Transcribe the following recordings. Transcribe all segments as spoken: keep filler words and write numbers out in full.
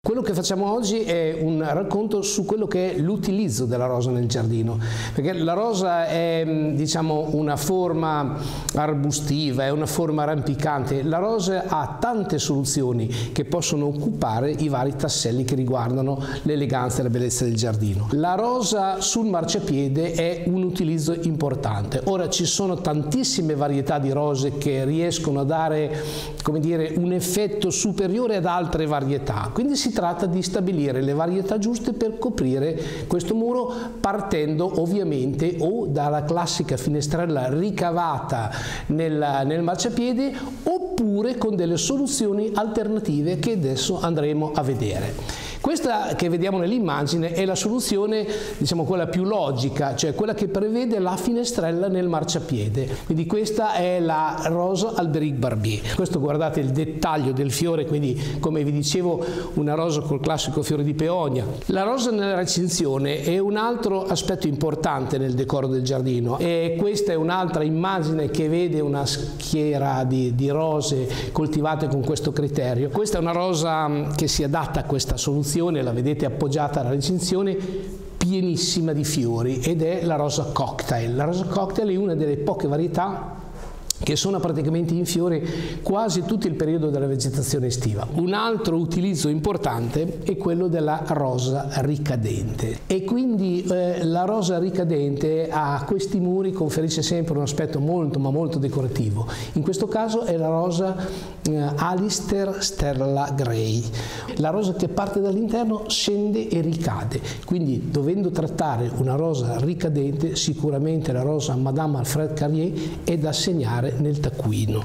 Quello che facciamo oggi è un racconto su quello che è l'utilizzo della rosa nel giardino, perché la rosa è, diciamo, una forma arbustiva, è una forma rampicante. La rosa ha tante soluzioni che possono occupare i vari tasselli che riguardano l'eleganza e la bellezza del giardino. La rosa sul marciapiede è un utilizzo importante. Ora ci sono tantissime varietà di rose che riescono a dare, come dire, un effetto superiore ad altre varietà, quindi si tratta di stabilire le varietà giuste per coprire questo muro, partendo ovviamente o dalla classica finestrella ricavata nel, nel marciapiede oppure con delle soluzioni alternative che adesso andremo a vedere. Questa che vediamo nell'immagine è la soluzione, diciamo, quella più logica, cioè quella che prevede la finestrella nel marciapiede. Quindi questa è la rosa Alberic Barbier. Questo, guardate il dettaglio del fiore, quindi come vi dicevo una rosa col classico fiore di peonia. La rosa nella recinzione è un altro aspetto importante nel decoro del giardino e questa è un'altra immagine che vede una schiera di, di rose coltivate con questo criterio. Questa è una rosa che si adatta a questa soluzione, la vedete appoggiata alla recinzione, pienissima di fiori, ed è la rosa cocktail. La rosa cocktail è una delle poche varietà che sono praticamente in fiore quasi tutto il periodo della vegetazione estiva. Un altro utilizzo importante è quello della rosa ricadente, e quindi eh, la rosa ricadente a questi muri conferisce sempre un aspetto molto ma molto decorativo. In questo caso è la rosa eh, Alister Sterla Grey, la rosa che parte dall'interno, scende e ricade, quindi dovendo trattare una rosa ricadente sicuramente la rosa Madame Alfred Carrier è da segnare nel taccuino.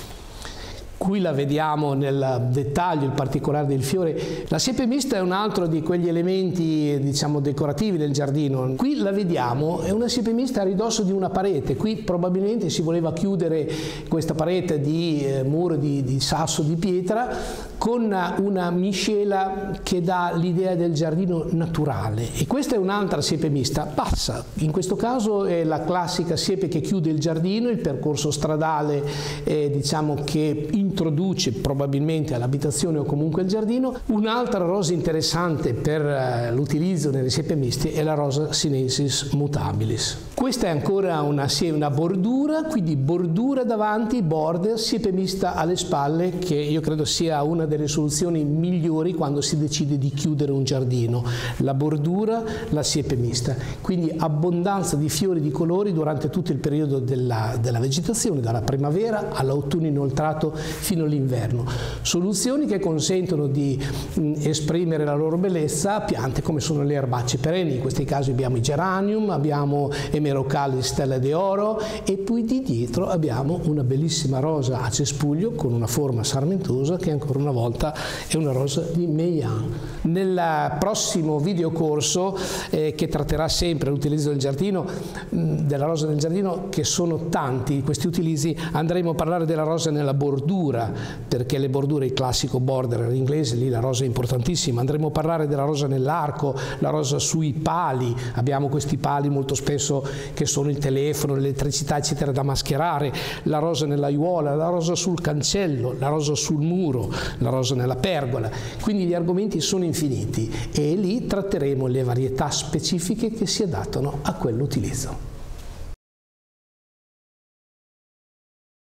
Qui la vediamo nel dettaglio, il particolare del fiore. La siepe mista è un altro di quegli elementi, diciamo, decorativi del giardino. Qui la vediamo, è una siepe mista a ridosso di una parete. Qui probabilmente si voleva chiudere questa parete di eh, muro di, di sasso di pietra con una miscela che dà l'idea del giardino naturale. E questa è un'altra siepe mista bassa. In questo caso è la classica siepe che chiude il giardino, il percorso stradale eh, diciamo che introduce probabilmente all'abitazione o comunque al giardino. Un'altra rosa interessante per l'utilizzo nelle siepe miste è la rosa Sinensis mutabilis. Questa è ancora una, una bordura, quindi bordura davanti, border, siepe mista alle spalle, che io credo sia una delle soluzioni migliori quando si decide di chiudere un giardino. La bordura, la siepe mista. Quindi abbondanza di fiori di colori durante tutto il periodo della, della vegetazione, dalla primavera all'autunno inoltrato fino all'inverno. Soluzioni che consentono di mh, esprimere la loro bellezza a piante come sono le erbacce perenni. In questi casi abbiamo i geranium, abbiamo Hemerocallis stella d'oro, e poi di dietro abbiamo una bellissima rosa a cespuglio con una forma sarmentosa che ancora una volta è una rosa di Meillan. Nel prossimo videocorso eh, che tratterà sempre l'utilizzo del giardino, mh, della rosa nel giardino, che sono tanti questi utilizzi, andremo a parlare della rosa nella bordura, perché le bordure, il classico border inglese, lì la rosa è importantissima. Andremo a parlare della rosa nell'arco, la rosa sui pali, abbiamo questi pali molto spesso che sono il telefono, l'elettricità eccetera da mascherare, la rosa nell'aiuola, la rosa sul cancello, la rosa sul muro, la rosa nella pergola. Quindi gli argomenti sono infiniti e lì tratteremo le varietà specifiche che si adattano a quell'utilizzo.